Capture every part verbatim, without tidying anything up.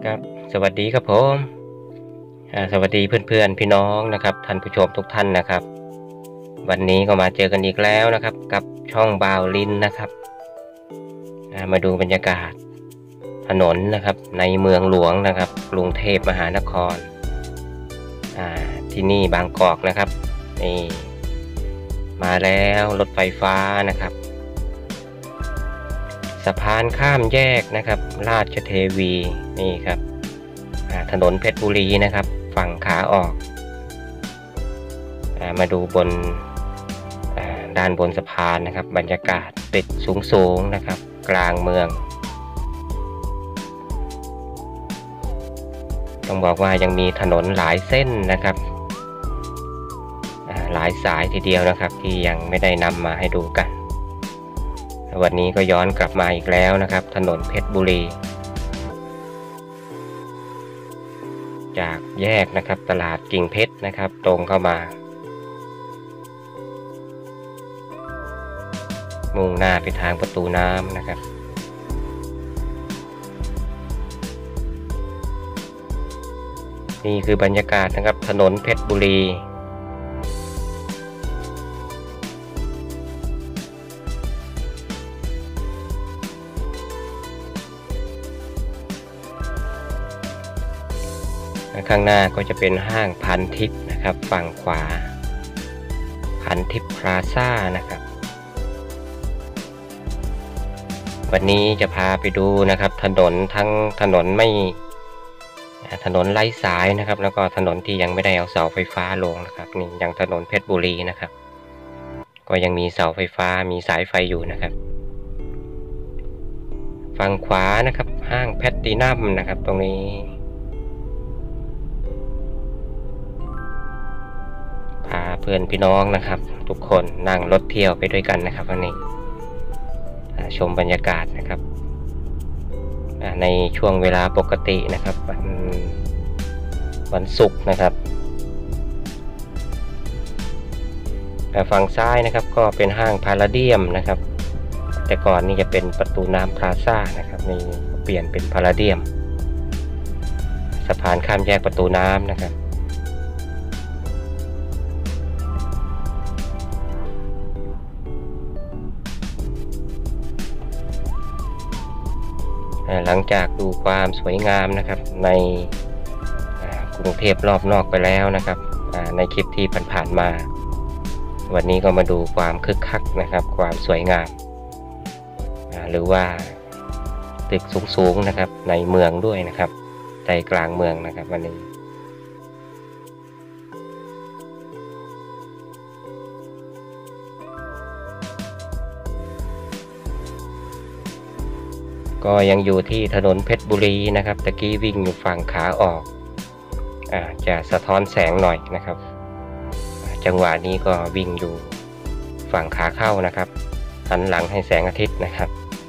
ครับสวัสดีครับผมอ่าสวัสดีเพื่อนๆพี่น้องนะครับท่านผู้ชมทุกท่านนะครับวันนี้ก็มาเจอกันอีกแล้วนะครับกับช่องบ่าวลินนะครับอ่ามาดูบรรยากาศถนนนะครับในเมืองหลวงนะครับกรุงเทพมหานครอ่าที่นี่บางกอกนะครับนี่มาแล้วรถไฟฟ้านะครับสะพานข้ามแยกนะครับราชเทวีนี่ครับถนนเพชรบุรีนะครับฝั่งขาออกมาดูบนด้านบนสะพานนะครับบรรยากาศตึกสูงๆนะครับกลางเมืองต้องบอกว่ายังมีถนนหลายเส้นนะครับหลายสายทีเดียวนะครับที่ยังไม่ได้นำมาให้ดูกันวันนี้ก็ย้อนกลับมาอีกแล้วนะครับถนนเพชรบุรีจากแยกนะครับตลาดกิ่งเพชรนะครับตรงเข้ามามุ่งหน้าไปทางประตูน้ำนะครับนี่คือบรรยากาศนะครับถนนเพชรบุรีข้างหน้าก็จะเป็นห้างพันทิพย์นะครับฝั่งขวาพันทิพย์พลาซ่านะครับวันนี้จะพาไปดูนะครับถนนทั้งถนนไม่ถนนไร้สายนะครับแล้วก็ถนนที่ยังไม่ได้เอาเสาไฟฟ้าลงนะครับนี่อย่างถนนเพชรบุรีนะครับก็ยังมีเสาไฟฟ้ามีสายไฟอยู่นะครับฝั่งขวานะครับห้างแพลตตินัมนะครับตรงนี้พาเพื่อนพี่น้องนะครับทุกคนนั่งรถเที่ยวไปด้วยกันนะครับวันนี้ชมบรรยากาศนะครับในช่วงเวลาปกตินะครับวันวันศุกร์นะครับฝั่งซ้ายนะครับก็เป็นห้างพาราเดียมนะครับแต่ก่อนนี่จะเป็นประตูน้ำพลาซ่านะครับนี่เปลี่ยนเป็นพาราเดียมสะพานข้ามแยกประตูน้ำนะครับหลังจากดูความสวยงามนะครับในกรุงเทพรอบนอกไปแล้วนะครับในคลิปที่ผ่านๆมาวันนี้ก็มาดูความคึกคักนะครับความสวยงามหรือว่าตึกสูงๆนะครับในเมืองด้วยนะครับใจกลางเมืองนะครับวันนี้ก็ยังอยู่ที่ถนนเพชรบุรีนะครับตะกี้วิ่งอยู่ฝั่งขาออกอ่าจะสะท้อนแสงหน่อยนะครับจังหวะนี้ก็วิ่งอยู่ฝั่งขาเข้านะครับหันหลังให้แสงอาทิตย์นะครับ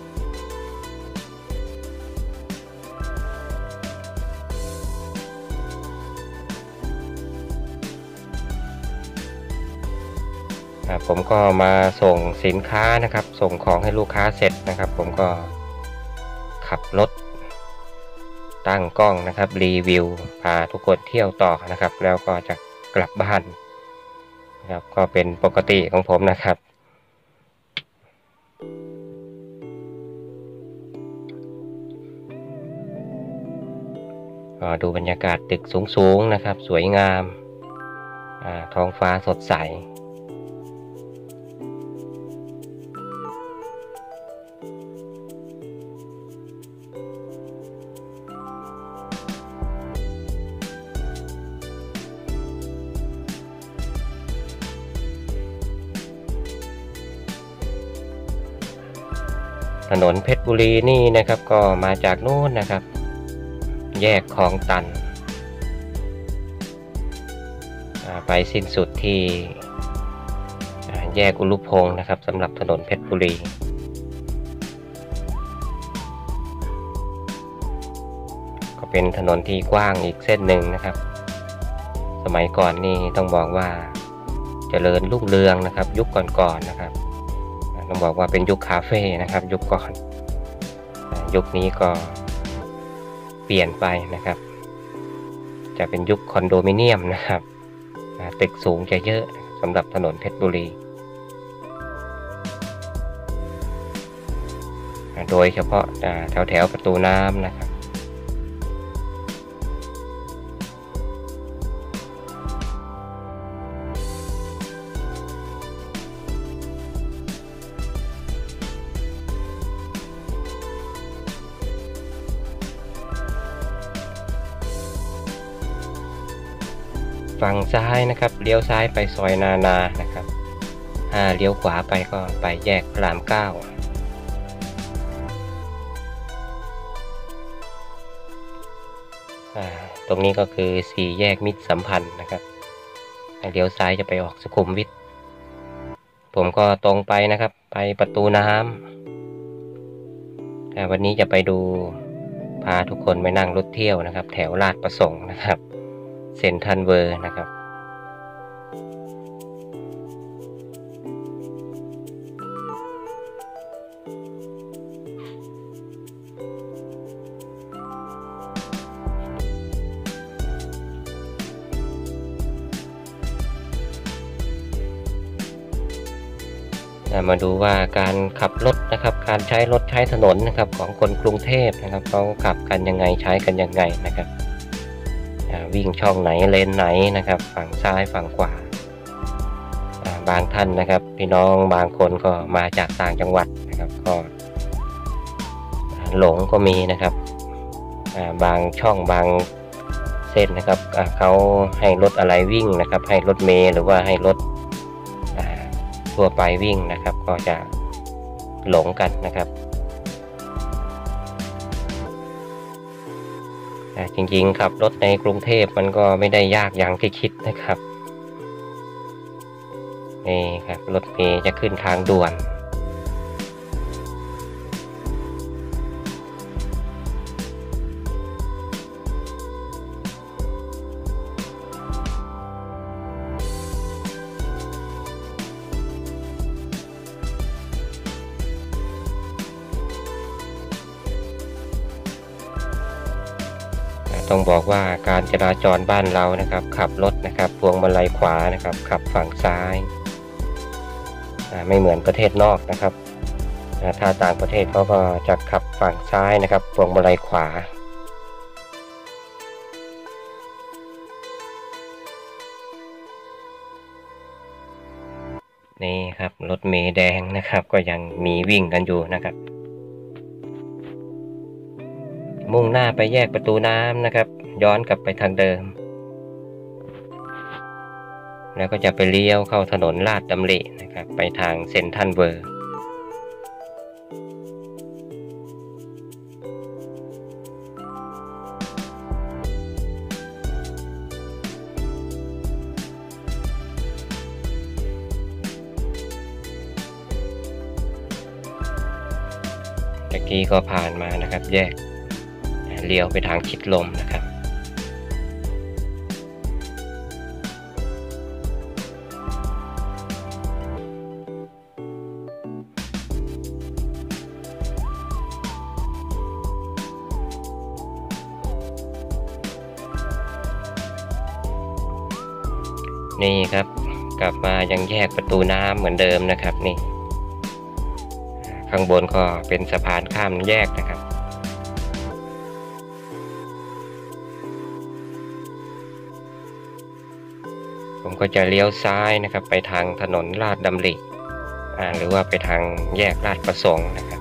ผมก็มาส่งสินค้านะครับส่งของให้ลูกค้าเสร็จนะครับผมก็ขับรถตั้งกล้องนะครับรีวิวพาทุกคนเที่ยวต่อนะครับแล้วก็จะกลับบ้านนะครับก็เป็นปกติของผมนะครับก็ดูบรรยากาศตึกสูงๆนะครับสวยงามท้องฟ้าสดใสถนนเพชรบุรีนี่นะครับก็มาจากโน้นนะครับแยกคลองตันไปสิ้นสุดที่แยกอุรุพงศ์นะครับสำหรับถนนเพชรบุรีก็เป็นถนนที่กว้างอีกเส้นหนึ่งนะครับสมัยก่อนนี่ต้องบอกว่าเจริญรุ่งเรืองนะครับยุคก่อนๆนะครับต้องบอกว่าเป็นยุคคาเฟ่นะครับยุคก่อนยุคนี้ก็เปลี่ยนไปนะครับจะเป็นยุคคอนโดมิเนียมนะครับตึกสูงจะเยอะสำหรับถนนเพชรบุรีโดยเฉพาะแถวแถวประตูน้ำนะครับฝั่งซ้ายนะครับเลี้ยวซ้ายไปซอยนานานะครับถ้าเลี้ยวขวาไปก็ไปแยกพระรามเก้าตรงนี้ก็คือสี่แยกมิตรสัมพันธ์นะครับเลี้ยวซ้ายจะไปออกสุขุมวิทผมก็ตรงไปนะครับไปประตูน้ำวันนี้จะไปดูพาทุกคนไปนั่งรถเที่ยวนะครับแถวลาดประสงค์นะครับเซ็นทรัลเวิลด์นะครับมาดูว่าการขับรถนะครับการใช้รถใช้ถนนนะครับของคนกรุงเทพนะครับเขาขับกันยังไงใช้กันยังไงนะครับวิ่งช่องไหนเลนไหนนะครับฝั่งซ้ายฝั่งขวาบางท่านนะครับพี่น้องบางคนก็มาจากต่างจังหวัดนะครับก็หลงก็มีนะครับบางช่องบางเส้นนะครับเขาให้รถอะไรวิ่งนะครับให้รถเมล์หรือว่าให้รถทั่วไปวิ่งนะครับก็จะหลงกันนะครับจริงๆขับรถในกรุงเทพมันก็ไม่ได้ยากอย่างที่คิดนะครับนี่ครับรถเมล์จะขึ้นทางด่วนต้องบอกว่าการจราจรบ้านเรานะครับขับรถนะครับพวงมาลัยขวานะครับขับฝั่งซ้ายไม่เหมือนประเทศนอกนะครับถ้าต่างประเทศเขาก็จะขับฝั่งซ้ายนะครับพวงมาลัยขวานี่ครับรถเมล์แดงนะครับก็ยังมีวิ่งกันอยู่นะครับมุ่งหน้าไปแยกประตูน้ำนะครับย้อนกลับไปทางเดิมแล้วก็จะไปเลี้ยวเข้าถนนลาดดำรินะครับไปทางเซ็นทรัลเวิลด์ตะกี้ก็ผ่านมานะครับแยกเลี้ยวไปทางชิดลมนะครับนี่ครับกลับมายังแยกประตูน้ำเหมือนเดิมนะครับนี่ข้างบนก็เป็นสะพานข้ามแยกนะครับผมก็จะเลี้ยวซ้ายนะครับไปทางถนนลาดดำริอ่าหรือว่าไปทางแยกลาดประสงค์นะครับ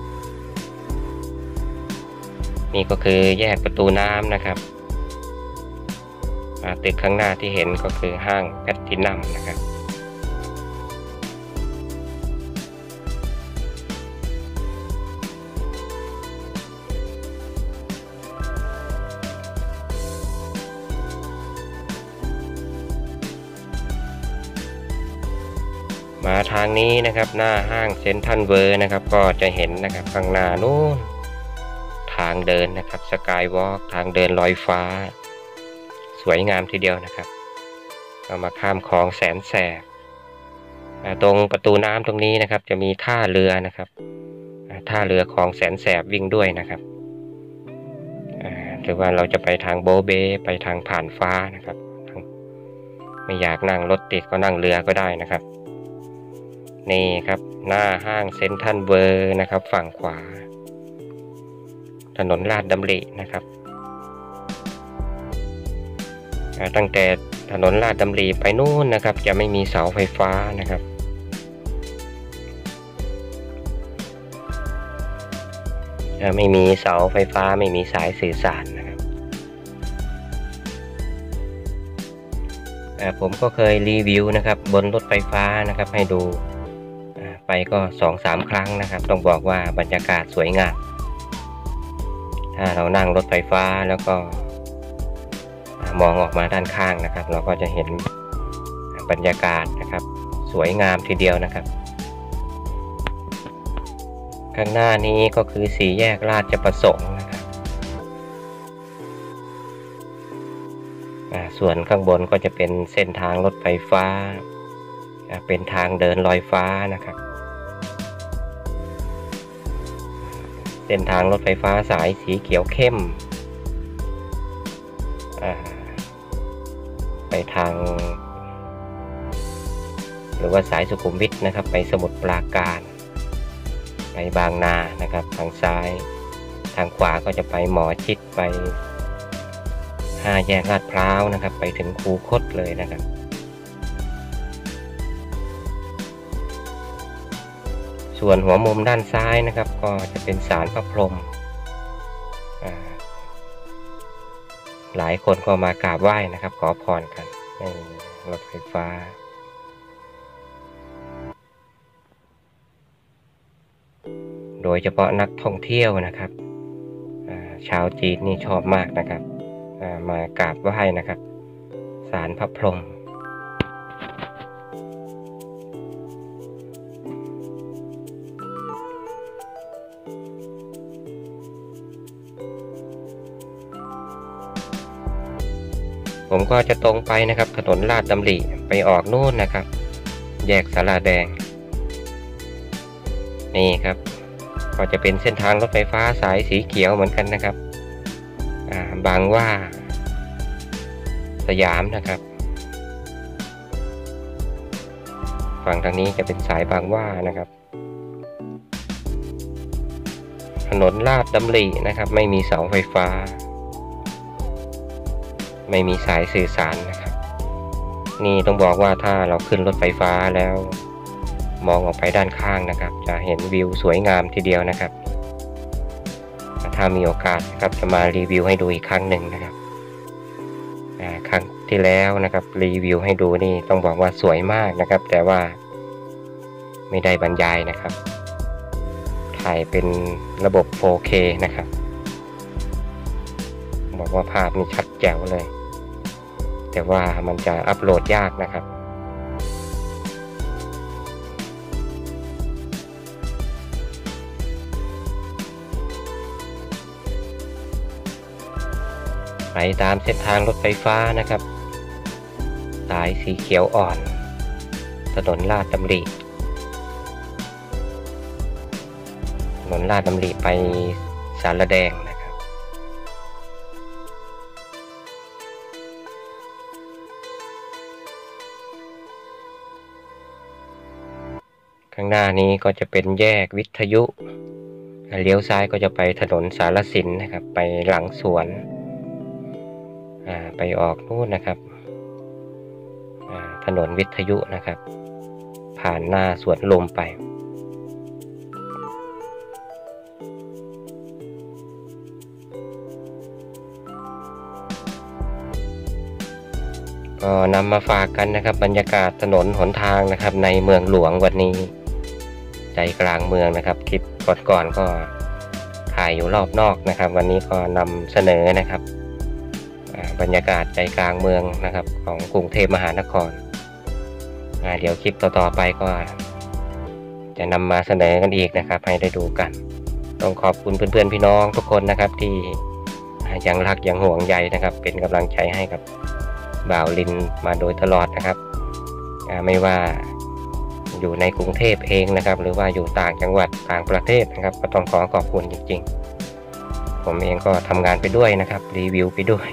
นี่ก็คือแยกประตูน้ำนะครับตึกข้างหน้าที่เห็นก็คือห้างแพลทินัมนะครับมาทางนี้นะครับหน้าห้างเซ็นทรัลเวิลด์นะครับก็จะเห็นนะครับข้างหน้านู้นทางเดินนะครับสกายวอล์กทางเดินลอยฟ้าสวยงามทีเดียวนะครับเรามาข้ามคลองแสนแสบตรงประตูน้ำตรงนี้นะครับจะมีท่าเรือนะครับท่าเรือคลองแสนแสบวิ่งด้วยนะครับหรือว่าเราจะไปทางโบเบไปทางผ่านฟ้านะครับไม่อยากนั่งรถติดก็นั่งเรือก็ได้นะครับนี่ครับหน้าห้างเซ็นทรัลเวิลด์นะครับฝั่งขวาถนนลาดดำรินะครับตั้งแต่ถนนลาดดำริไปนู่นนะครับจะไม่มีเสาไฟฟ้านะครับไม่มีเสาไฟฟ้าไม่มีสายสื่อสารนะครับผมก็เคยรีวิวนะครับบนรถไฟฟ้านะครับให้ดูไปก็สองสามครั้งนะครับต้องบอกว่าบรรยากาศสวยงามถ้าเรานั่งรถไฟฟ้าแล้วก็มองออกมาด้านข้างนะครับเราก็จะเห็นบรรยากาศนะครับสวยงามทีเดียวนะครับข้างหน้านี้ก็คือสี่แยกราชประสงค์นะครับส่วนข้างบนก็จะเป็นเส้นทางรถไฟฟ้าเป็นทางเดินลอยฟ้านะครับเส้นทางรถไฟฟ้าสายสีเขียวเข้มไปทางหรือว่าสายสุขุมวิทนะครับไปสมุทรปราการไปบางนานะครับทางซ้ายทางขวาก็จะไปหมอชิดไปห้าแยกลาดพร้าวนะครับไปถึงคูคตเลยนะครับส่วนหัวมุมด้านซ้ายนะครับก็จะเป็นศาลพระพรหมหลายคนก็มากราบไหว้นะครับขอพรกันในรถไฟฟ้าโดยเฉพาะนักท่องเที่ยวนะครับชาวจีนนี่ชอบมากนะครับมากราบไหว้นะครับศาลพระพรหมผมก็จะตรงไปนะครับถนนลาดดำริไปออกนู่นนะครับแยกศาลาแดงนี่ครับก็จะเป็นเส้นทางรถไฟฟ้าสายสีเขียวเหมือนกันนะครับบางว่าสยามนะครับฝั่งทางนี้จะเป็นสายบางว่านะครับถนนลาดดำรินะครับไม่มีเสาไฟฟ้าไม่มีสายสื่อสารนะครับนี่ต้องบอกว่าถ้าเราขึ้นรถไฟฟ้าแล้วมองออกไปด้านข้างนะครับจะเห็นวิวสวยงามทีเดียวนะครับถ้ามีโอกาสนะครับจะมารีวิวให้ดูอีกครั้งหนึ่งนะครับครั้งที่แล้วนะครับรีวิวให้ดูนี่ต้องบอกว่าสวยมากนะครับแต่ว่าไม่ได้บรรยายนะครับถ่ายเป็นระบบ โฟร์เค นะครับบอกว่าภาพนี่ชัดแจ๋วเลยแต่ว่ามันจะอัปโหลดยากนะครับไปตามเส้นทางรถไฟฟ้านะครับสายสีเขียวอ่อนถนนลาดดำริถนนลาดดำริไปศาลาแดงนะครับข้างหน้านี้ก็จะเป็นแยกวิทยุเลี้ยวซ้ายก็จะไปถนนสารสินนะครับไปหลังสวนไปออกนู่นนะครับถนนวิทยุนะครับผ่านหน้าสวนลมไปก็นำมาฝากกันนะครับบรรยากาศถนนหนทางนะครับในเมืองหลวงวันนี้ใจกลางเมืองนะครับคลิปก่อนๆก็ถ่ายอยู่รอบนอกนะครับวันนี้ก็นำเสนอนะครับบรรยากาศใจกลางเมืองนะครับของกรุงเทพมหานครเดี๋ยวคลิปต่อๆไปก็จะนำมาเสนอกันอีกนะครับให้ได้ดูกันต้องขอบคุณเพื่อนๆพี่น้องทุกคนนะครับที่ยังรักยังห่วงใยนะครับเป็นกำลังใจให้กับบ่าวลินมาโดยตลอดนะครับไม่ว่าอยู่ในกรุงเทพเองนะครับหรือว่าอยู่ต่างจังหวัดต่างประเทศนะครับก็ต้องขอขอบคุณจริงๆผมเองก็ทำงานไปด้วยนะครับรีวิวไปด้วย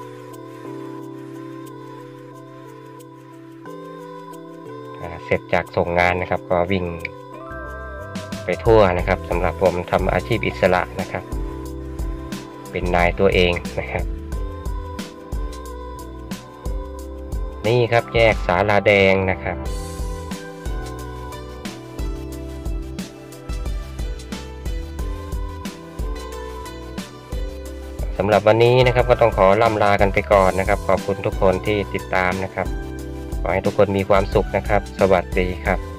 เสร็จจากส่งงานนะครับก็วิ่งไปทั่วนะครับสำหรับผมทำอาชีพอิสระนะครับเป็นนายตัวเองนะครับนี่ครับแยกศาลาแดงนะครับสำหรับวันนี้นะครับก็ต้องขอล่ำลากันไปก่อนนะครับขอบคุณทุกคนที่ติดตามนะครับขอให้ทุกคนมีความสุขนะครับสวัสดีครับ